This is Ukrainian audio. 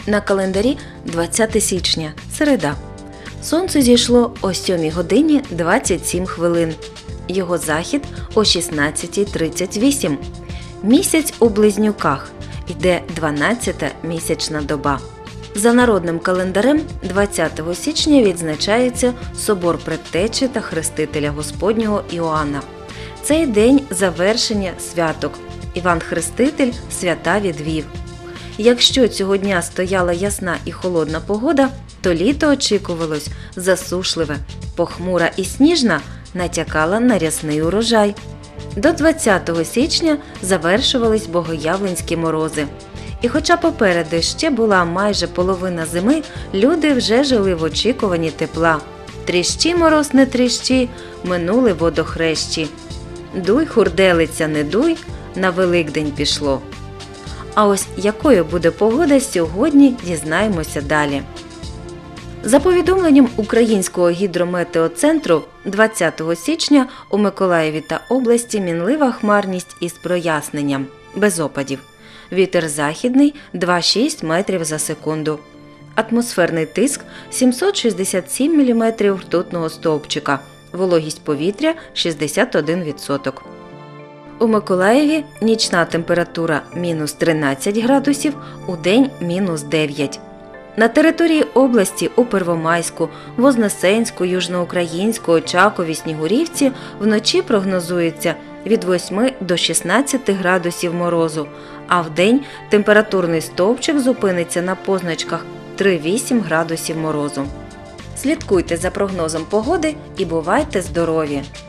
На календарі 20 січня, середа. Сонце зійшло о 7 годині 27 хвилин. Його захід о 16:38. Місяць у Близнюках. Йде 12-та місячна доба. За народним календарем 20 січня відзначається Собор Предтечі та Хрестителя Господнього Іоанна. Цей день завершення святок. Іван Хреститель свята відвів. Якщо цього дня стояла ясна і холодна погода, то літо очікувалось засушливе, похмура і сніжна натякала на рясний урожай. До 20 січня завершувались богоявленські морози. І хоча попереду ще була майже половина зими, люди вже жили в очікуванні тепла. Тріщі, мороз, не тріщі, минули водохрещі. Дуй, хурделиця, не дуй, на Великдень пішло. А ось якою буде погода сьогодні, дізнаємося далі. За повідомленням Українського гідрометеоцентру, 20 січня у Миколаєві та області мінлива хмарність із проясненням, без опадів. Вітер західний 2,6 метрів за секунду. Атмосферний тиск 767 мм ртутного стовпчика. Вологість повітря 61%. У Миколаєві нічна температура мінус 13 градусів, удень мінус 9. На території області у Первомайську, Вознесенську, Южноукраїнську, Очакові, Снігурівці вночі прогнозується від 8 до 16 градусів морозу, а вдень температурний стовпчик зупиниться на позначках 3-8 градусів морозу. Слідкуйте за прогнозом погоди і бувайте здорові!